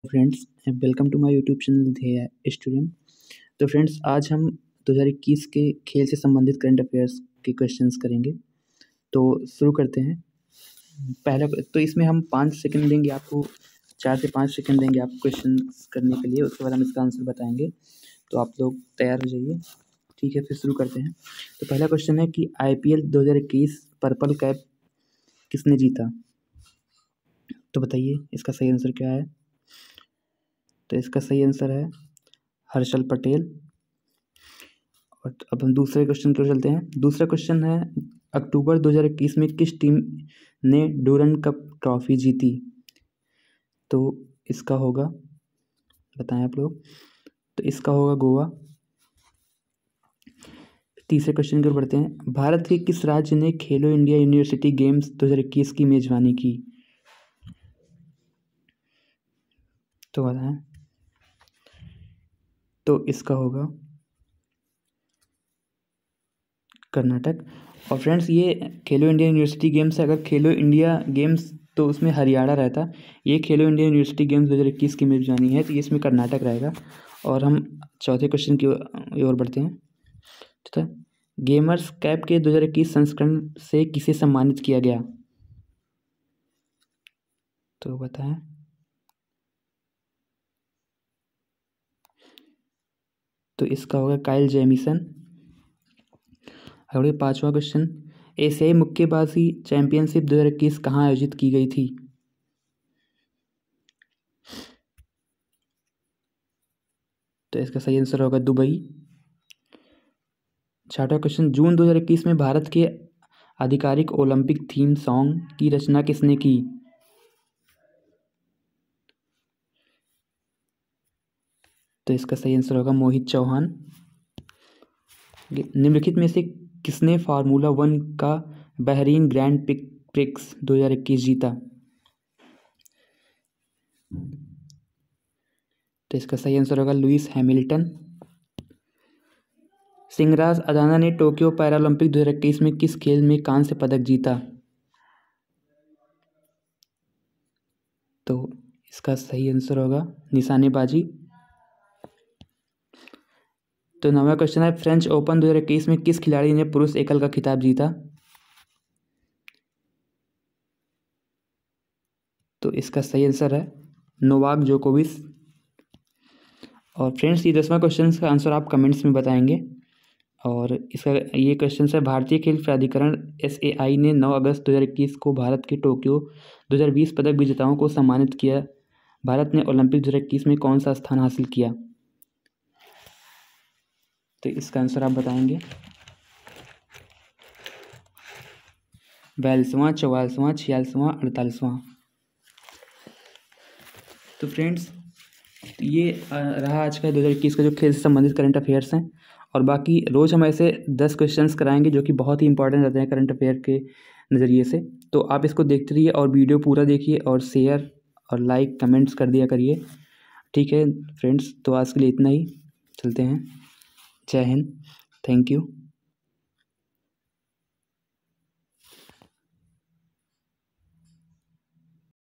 Friends, welcome to my YouTube channel Dhyeya student. तो friends, आज हम 2021 के खेल से संबंधित करंट अफेयर्स के क्वेश्चंस करेंगे। तो शुरू करते हैं। पहला तो इसमें हम 5 सेकंड देंगे आपको, 4 से 5 सेकंड देंगे आपको क्वेश्चन करने के लिए। उसके बाद हम इसका आंसर बताएंगे। तो आप लोग तैयार हो जाइए। ठीक है, फिर शुरू करते हैं। तो पहला क्वेश्चन है कि IPL 2021 पर्पल कैप किसने जीता? तो बताइए इसका सही आंसर क्या है। तो इसका सही आंसर है हर्षल पटेल। और अब हम दूसरे क्वेश्चन की ओर चलते हैं। दूसरा क्वेश्चन है, अक्टूबर 2021 में किस टीम ने डूरंड कप ट्रॉफी जीती? तो इसका होगा, बताएं आप लोग। तो इसका होगा गोवा। तीसरे क्वेश्चन की ओर बढ़ते हैं। भारत के किस राज्य ने खेलो इंडिया यूनिवर्सिटी गेम्स 2021 की मेजबानी की? तो बताएं। तो इसका होगा कर्नाटक। और फ्रेंड्स, ये खेलो इंडिया यूनिवर्सिटी गेम्स है। अगर खेलो इंडिया गेम्स तो उसमें हरियाणा रहता। ये खेलो इंडिया यूनिवर्सिटी गेम्स 2021 की मेजबानी है, तो ये इसमें कर्नाटक रहेगा। और हम चौथे क्वेश्चन की ओर बढ़ते हैं। ठीक है, गेमर्स कैप के 2021 संस्करण से किसे सम्मानित किया गया? तो बताएं। तो इसका होगा काइल जेमिसन। अगले 5वां क्वेश्चन, एशियाई मुक्केबाजी चैंपियनशिप 2021 कहाँ आयोजित की गई थी? तो इसका सही आंसर होगा दुबई। 6वां क्वेश्चन, जून 2021 में भारत के आधिकारिक ओलंपिक थीम सॉन्ग की रचना किसने की? तो इसका सही आंसर होगा मोहित चौहान। निम्नलिखित में से किसने फार्मूला 1 का बहरीन ग्रैंड प्रिक्स 2021 जीता? तो इसका सही आंसर होगा लुइस हैमिल्टन। सिंगराज अदाना ने टोक्यो पैरालंपिक 2021 में किस खेल में कांस्य पदक जीता? तो इसका सही आंसर होगा निशानेबाजी। तो 9वां क्वेश्चन है, फ्रेंच ओपन 2021 में किस खिलाड़ी ने पुरुष एकल का खिताब जीता? तो इसका सही आंसर है नोवाक जोकोविच। और फ्रेंड्स, ये 10वां क्वेश्चन का आंसर आप कमेंट्स में बताएंगे। और इसका ये क्वेश्चन है, भारतीय खेल प्राधिकरण SAI ने 9 अगस्त 2021 को भारत के टोक्यो 2020 पदक विजेताओं को सम्मानित किया। भारत ने ओलंपिक 2021 में कौन सा स्थान हासिल किया? तो इसका आंसर आप बताएंगे। 42वां, 44वां, 46वां, 48वां। तो फ्रेंड्स, ये रहा आज का 2021 का जो खेल से संबंधित करंट अफेयर्स हैं। और बाकी रोज़ हम ऐसे 10 क्वेश्चंस कराएंगे जो कि बहुत ही इंपॉर्टेंट रहते हैं करंट अफेयर के नज़रिए से। तो आप इसको देखते रहिए और वीडियो पूरा देखिए और शेयर और लाइक कमेंट्स कर दिया करिए। ठीक है फ्रेंड्स, तो आज के लिए इतना ही। चलते हैं। जय हिंद। Thank you.